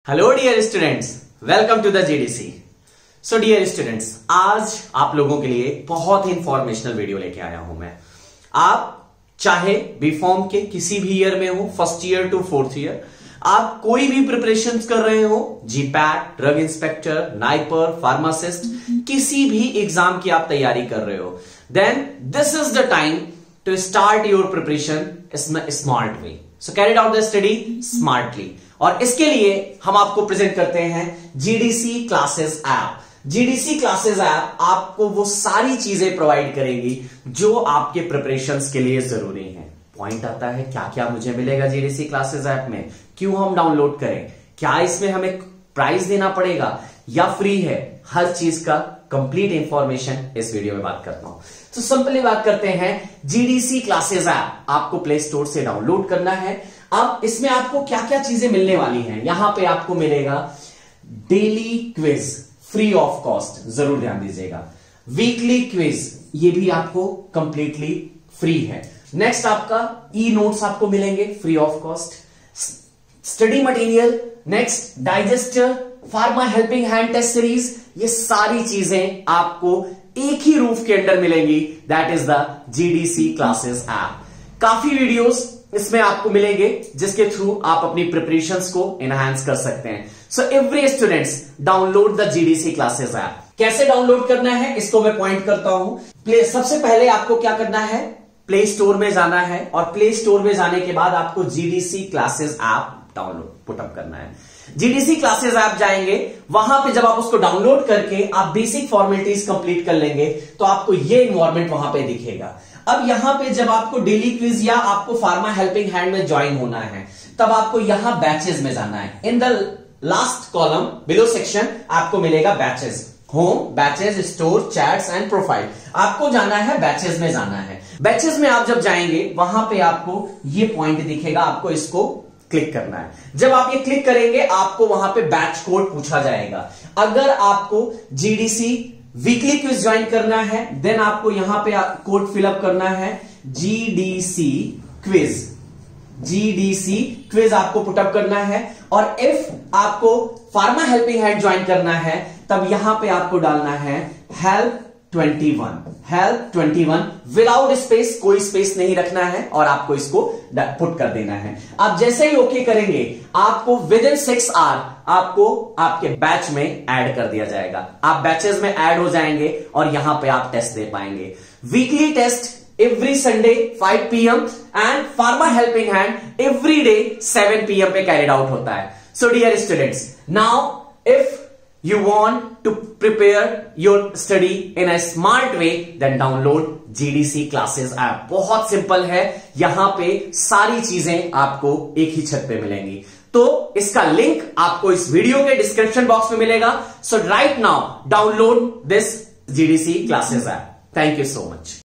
Hello dear students, welcome to the GDC. So dear students, आज आप लोगों के लिए बहुत ही इंफॉर्मेशनल वीडियो लेके आया हूं मैं। आप चाहे बी फॉर्म के किसी भी ईयर में हो, first year to fourth year, आप कोई भी प्रिपरेशन कर रहे हो, GPAT, drug inspector, NIPER, pharmacist, किसी भी एग्जाम की आप तैयारी कर रहे हो, then this is the time to start your preparation smart way. So carry out the study smartly. और इसके लिए हम आपको प्रेजेंट करते हैं GDC classes app. GDC classes app आपको वो सारी चीजें प्रोवाइड करेगी जो आपके प्रिपरेशंस के लिए जरूरी हैं। पॉइंट आता है क्या क्या मुझे मिलेगा जीडीसी क्लासेस ऐप में, क्यों हम डाउनलोड करें, क्या इसमें हमें प्राइस देना पड़ेगा या फ्री है, हर चीज का कंप्लीट इंफॉर्मेशन इस वीडियो में बात करता हूं। तो सिंपली बात करते हैं, जीडीसी क्लासेस ऐप आपको प्ले स्टोर से डाउनलोड करना है। अब इसमें आपको क्या क्या चीजें मिलने वाली हैं, यहां पे आपको मिलेगा daily quiz free of cost, जरूर ध्यान दीजिएगा। वीकली क्विज ये भी आपको कंप्लीटली फ्री है। नेक्स्ट आपका ई नोट्स आपको मिलेंगे free of cost, study material, next digester, pharma helping hand test series, ये सारी चीजें आपको एक ही रूफ के अंडर मिलेंगी। That is the GDC classes app. काफी वीडियोस इसमें आपको मिलेंगे जिसके थ्रू आप अपनी प्रिपरेशंस को एनहांस कर सकते हैं। So every students download the GDC classes app. कैसे डाउनलोड करना है इसको मैं पॉइंट करता हूं। सबसे पहले आपको क्या करना है, प्ले स्टोर में जाना है और प्ले स्टोर में जाने के बाद आपको GDC classes app download put up करना है। जीडीसी क्लासेस ऐप जाएंगे, वहां पे जब आप उसको डाउनलोड करके आप बेसिक फॉर्मेलिटीज कंप्लीट कर लेंगे तो आपको ये इन्वायरमेंट वहां पे दिखेगा। अब यहां पे जब आपको डेली क्विज या आपको फार्मा हेल्पिंग हैंड में ज्वाइन होना है, तब आपको यहां बैचेस में जाना है। In the last column below section आपको मिलेगा batches, home, batches, store, chats and profile. आपको जाना है बैचेस में जाना है। बैचेस में आप जब जाएंगे वहां पे आपको ये पॉइंट दिखेगा, आपको इसको क्लिक करना है। जब आप ये क्लिक करेंगे आपको वहां पे बैच कोड पूछा जाएगा। अगर आपको जीडीसी वीकली क्विज ज्वाइन करना है देन आपको यहां पे कोड फिलअप करना है जीडीसी क्विज। जीडीसी क्विज आपको पुटअप करना है। और इफ आपको फार्मा हेल्पिंग हैंड ज्वाइन करना है तब यहां पे आपको डालना है हेल्प 21 विदाउट स्पेस, कोई स्पेस नहीं रखना है और आपको इसको पुट कर देना है। आप जैसे ही ओके करेंगे आपको विद इन 6 आवर आपको आपके बैच में ऐड कर दिया जाएगा। आप बैचेस में ऐड हो जाएंगे और यहां पे आप टेस्ट दे पाएंगे। Weekly test every Sunday 5 PM and pharma helping hand every day 7 PM पे कैरिड आउट होता है। So dear students, now if you want to prepare your study in a smart way, then download GDC classes app। बहुत simple है, यहां पे सारी चीजें आपको एक ही छत पे मिलेंगी। तो इसका लिंक आपको इस वीडियो के डिस्क्रिप्शन बॉक्स में मिलेगा। So right now download this GDC classes app। Thank you so much.